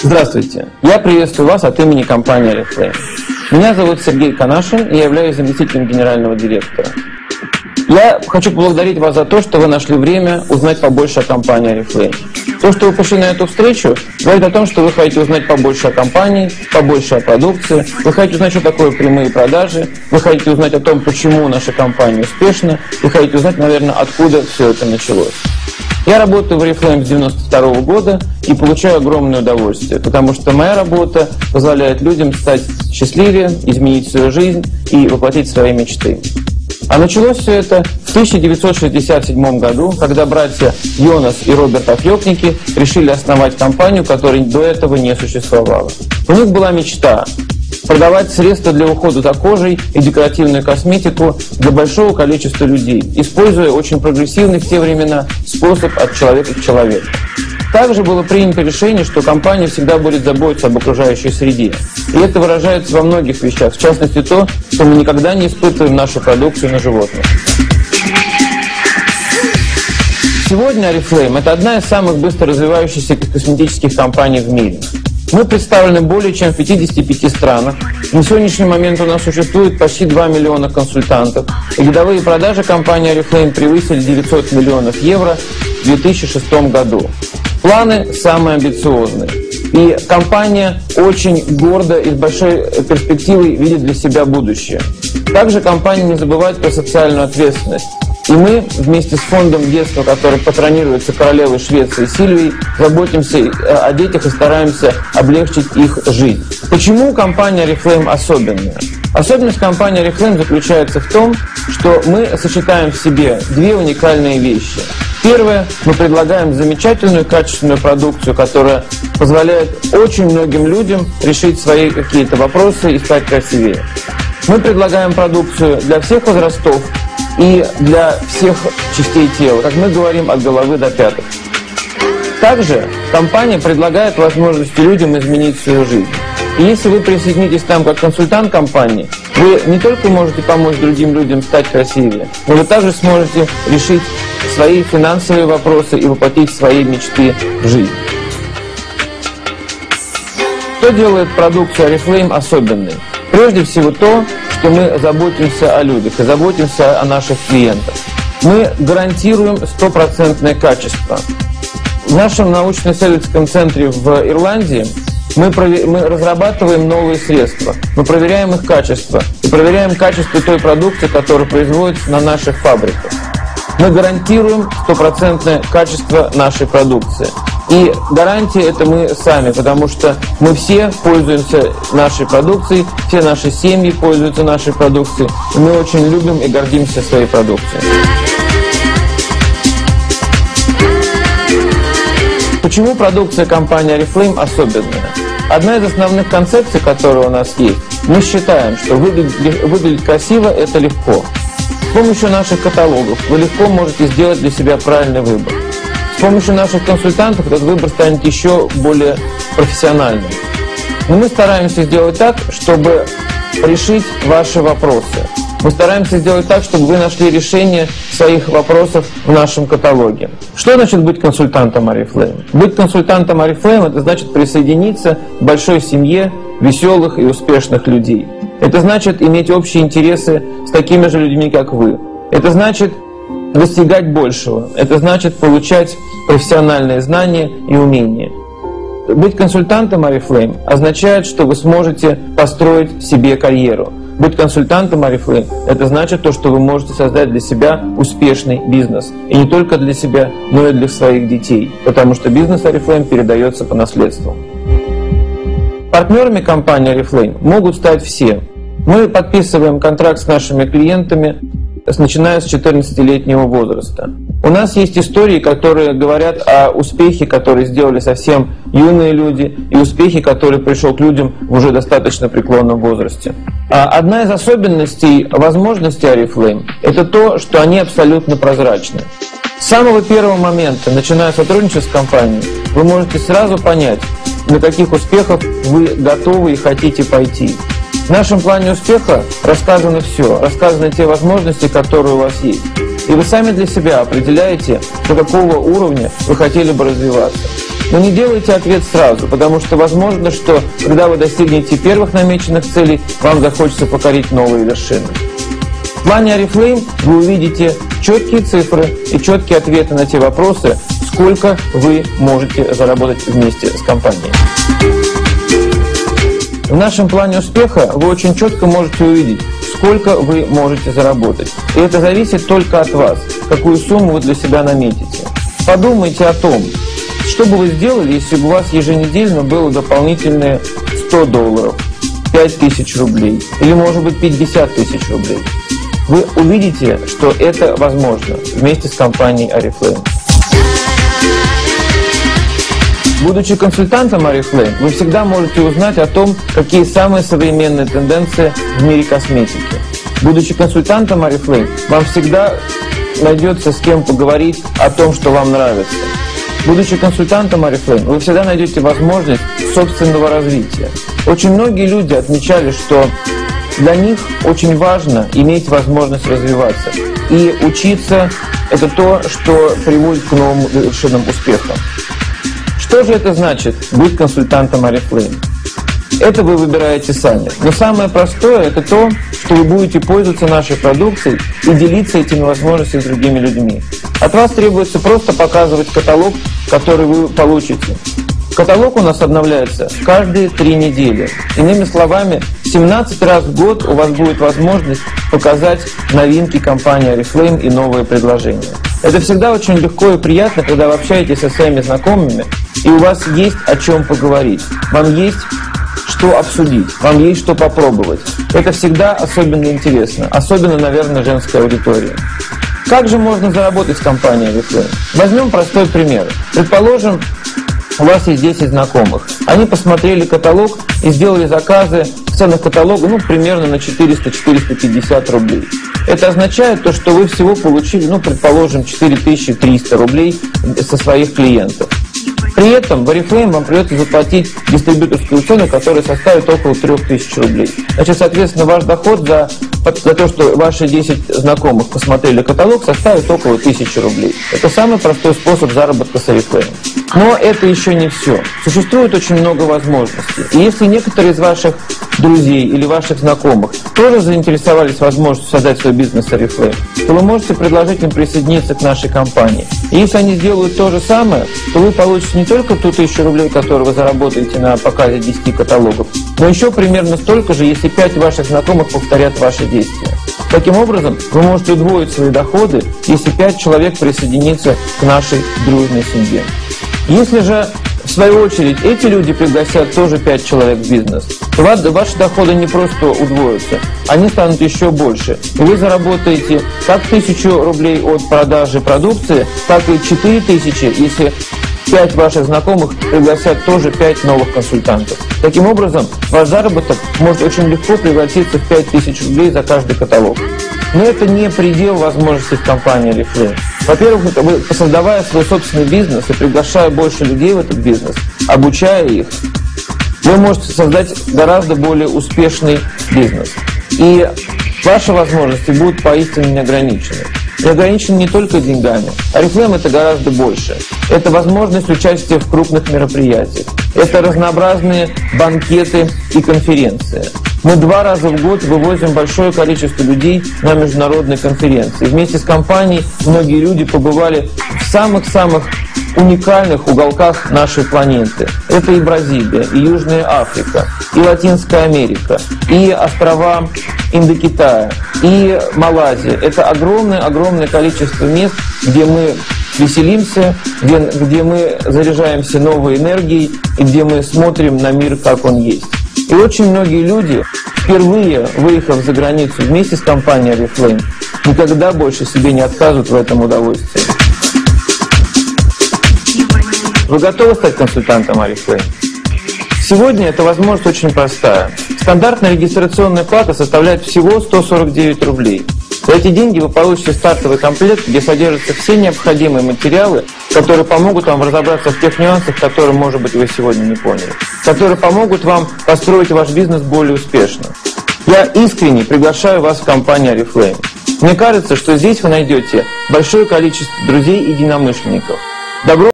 Здравствуйте, я приветствую вас от имени компании Oriflame. Меня зовут Сергей Канашин, и я являюсь заместителем генерального директора. Я хочу поблагодарить вас за то, что вы нашли время узнать побольше о компании Oriflame. То, что вы пришли на эту встречу, говорит о том, что вы хотите узнать побольше о компании, побольше о продукции, вы хотите узнать, что такое прямые продажи, вы хотите узнать о том, почему наша компания успешна, вы хотите узнать, наверное, откуда все это началось. Я работаю в Oriflame с 1992 года и получаю огромное удовольствие, потому что моя работа позволяет людям стать счастливее, изменить свою жизнь и воплотить свои мечты. А началось все это в 1967 году, когда братья Йонас и Роберт Афьёкники решили основать компанию, которой до этого не существовало. У них была мечта продавать средства для ухода за кожей и декоративную косметику для большого количества людей, используя очень прогрессивный в те времена способ от человека к человеку. Также было принято решение, что компания всегда будет заботиться об окружающей среде. И это выражается во многих вещах, в частности то, что мы никогда не испытываем нашу продукцию на животных. Сегодня Oriflame – это одна из самых быстро развивающихся косметических компаний в мире. Мы представлены более чем в 55 странах. На сегодняшний момент у нас существует почти 2 миллиона консультантов. И годовые продажи компании Oriflame превысили 900 миллионов евро в 2006 году. Планы самые амбициозные. И компания очень гордо и с большой перспективой видит для себя будущее. Также компания не забывает про социальную ответственность. И мы вместе с фондом детства, который патронируется королевой Швеции Сильвией, заботимся о детях и стараемся облегчить их жизнь. Почему компания Oriflame особенная? Особенность компании Oriflame заключается в том, что мы сочетаем в себе две уникальные вещи. Первое, мы предлагаем замечательную качественную продукцию, которая позволяет очень многим людям решить свои какие-то вопросы и стать красивее. Мы предлагаем продукцию для всех возрастов и для всех частей тела, как мы говорим, от головы до пяток. Также компания предлагает возможности людям изменить свою жизнь. И если вы присоединитесь к нам как консультант компании, вы не только можете помочь другим людям стать красивее, но вы также сможете решить свои финансовые вопросы и воплотить свои мечты в жизнь. Что делает продукцию Oriflame особенной? Прежде всего то, что мы заботимся о людях и заботимся о наших клиентах. Мы гарантируем стопроцентное качество. В нашем научно-исследовательском центре в Ирландии мы разрабатываем новые средства, мы проверяем их качество и проверяем качество той продукции, которая производится на наших фабриках. Мы гарантируем стопроцентное качество нашей продукции. И гарантия это мы сами, потому что мы все пользуемся нашей продукцией, все наши семьи пользуются нашей продукцией, и мы очень любим и гордимся своей продукцией. Почему продукция компании Oriflame особенная? Одна из основных концепций, которая у нас есть, мы считаем, что выглядеть красиво – это легко. С помощью наших каталогов вы легко можете сделать для себя правильный выбор. С помощью наших консультантов этот выбор станет еще более профессиональным. Но мы стараемся сделать так, чтобы решить ваши вопросы. Мы стараемся сделать так, чтобы вы нашли решение своих вопросов в нашем каталоге. Что значит быть консультантом Oriflame? Быть консультантом Oriflame – это значит присоединиться к большой семье веселых и успешных людей. Это значит иметь общие интересы с такими же людьми, как вы. Это значит достигать большего. Это значит получать профессиональные знания и умения. Быть консультантом Oriflame означает, что вы сможете построить себе карьеру. Быть консультантом Oriflame – это значит то, что вы можете создать для себя успешный бизнес. И не только для себя, но и для своих детей. Потому что бизнес Oriflame передается по наследству. Партнерами компании Oriflame могут стать все. Мы подписываем контракт с нашими клиентами, начиная с 14-летнего возраста. У нас есть истории, которые говорят о успехе, которые сделали совсем юные люди, и успехе, который пришел к людям в уже достаточно преклонном возрасте. Одна из особенностей возможностей Oriflame – это то, что они абсолютно прозрачны. С самого первого момента, начиная сотрудничать с компанией, вы можете сразу понять, на каких успехах вы готовы и хотите пойти. В нашем плане успеха рассказано все, рассказаны те возможности, которые у вас есть. И вы сами для себя определяете, до какого уровня вы хотели бы развиваться. Но не делайте ответ сразу, потому что возможно, что когда вы достигнете первых намеченных целей, вам захочется покорить новые вершины. В плане Oriflame вы увидите четкие цифры и четкие ответы на те вопросы, сколько вы можете заработать вместе с компанией. В нашем плане успеха вы очень четко можете увидеть, сколько вы можете заработать. И это зависит только от вас, какую сумму вы для себя наметите. Подумайте о том, что бы вы сделали, если бы у вас еженедельно было дополнительные $100, 5000 рублей или, может быть, 50 000 рублей. Вы увидите, что это возможно вместе с компанией Oriflame. Будучи консультантом Oriflame, вы всегда можете узнать о том, какие самые современные тенденции в мире косметики. Будучи консультантом Oriflame, вам всегда найдется с кем поговорить о том, что вам нравится. Будучи консультантом Oriflame, вы всегда найдете возможность собственного развития. Очень многие люди отмечали, что для них очень важно иметь возможность развиваться. И учиться – это то, что приводит к новым вершинам успеха. Что же это значит быть консультантом Oriflame? Это вы выбираете сами. Но самое простое – это то, что вы будете пользоваться нашей продукцией и делиться этими возможностями с другими людьми. От вас требуется просто показывать каталог, который вы получите. Каталог у нас обновляется каждые 3 недели. Иными словами, 17 раз в год у вас будет возможность показать новинки компании Oriflame и новые предложения. Это всегда очень легко и приятно, когда вы общаетесь со своими знакомыми, и у вас есть о чем поговорить. Вам есть что обсудить, вам есть что попробовать. Это всегда особенно интересно, особенно, наверное, женской аудитории. Как же можно заработать с компанией Oriflame? Возьмем простой пример. Предположим, у вас есть 10 знакомых. Они посмотрели каталог и сделали заказы в ценах каталога примерно на 400-450 рублей. Это означает то, что вы всего получили, предположим, 4300 рублей со своих клиентов. При этом в Oriflame вам придется заплатить дистрибьюторскую цену, которая составит около 3000 рублей. Значит, соответственно, ваш доход за то, что ваши 10 знакомых посмотрели каталог, составит около 1000 рублей. Это самый простой способ заработка с Oriflame. Но это еще не все. Существует очень много возможностей. И если некоторые из ваших друзей или ваших знакомых тоже заинтересовались возможностью создать свой бизнес с Oriflame, то вы можете предложить им присоединиться к нашей компании. И если они сделают то же самое, то вы получите не только ту 1000 рублей, которые вы заработаете на показе 10 каталогов, но еще примерно столько же, если 5 ваших знакомых повторят ваши действия. Таким образом, вы можете удвоить свои доходы, если 5 человек присоединится к нашей дружной семье. Если же, в свою очередь, эти люди пригласят тоже 5 человек в бизнес, то ваши доходы не просто удвоятся, они станут еще больше. И вы заработаете как 1000 рублей от продажи продукции, так и 4000, если 5 ваших знакомых пригласят тоже 5 новых консультантов. Таким образом, ваш заработок может очень легко превратиться в 5000 рублей за каждый каталог. Но это не предел возможностей в компании Oriflame. Во-первых, вы, создавая свой собственный бизнес и приглашая больше людей в этот бизнес, обучая их, вы можете создать гораздо более успешный бизнес. И ваши возможности будут поистине неограничены. И ограничены не только деньгами. Oriflame – это гораздо больше. Это возможность участия в крупных мероприятиях. Это разнообразные банкеты и конференции. Мы 2 раза в год вывозим большое количество людей на международные конференции. Вместе с компанией многие люди побывали в самых-самых уникальных уголках нашей планеты. Это и Бразилия, и Южная Африка, и Латинская Америка, и острова Индокитая, и Малайзия. Это огромное количество мест, где мы веселимся, где мы заряжаемся новой энергией и где мы смотрим на мир, как он есть. И очень многие люди, впервые выехав за границу вместе с компанией Oriflame, никогда больше себе не отказывают в этом удовольствии. Вы готовы стать консультантом Oriflame? Сегодня эта возможность очень простая. Стандартная регистрационная плата составляет всего 149 рублей. За эти деньги вы получите стартовый комплект, где содержатся все необходимые материалы, которые помогут вам разобраться в тех нюансах, которые, может быть, вы сегодня не поняли, которые помогут вам построить ваш бизнес более успешно. Я искренне приглашаю вас в компанию Oriflame. Мне кажется, что здесь вы найдете большое количество друзей и единомышленников. Добро